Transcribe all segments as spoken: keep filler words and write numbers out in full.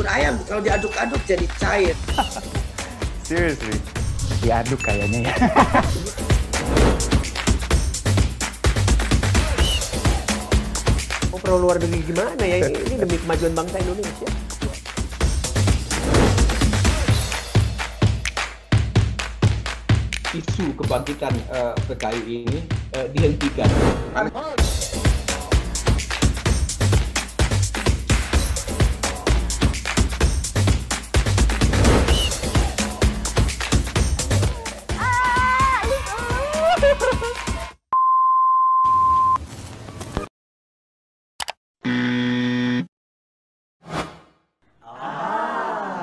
bubur ayam kalau diaduk-aduk jadi cair. Seriously? Diaduk kayaknya ya. Oh, perlu luar negeri gimana ya? Ini demi kemajuan bangsa Indonesia. Isu kebangkitan uh, P K I ini uh, dihentikan.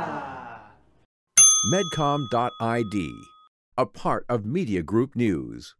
Medcom dot I D, a part of Media Group News.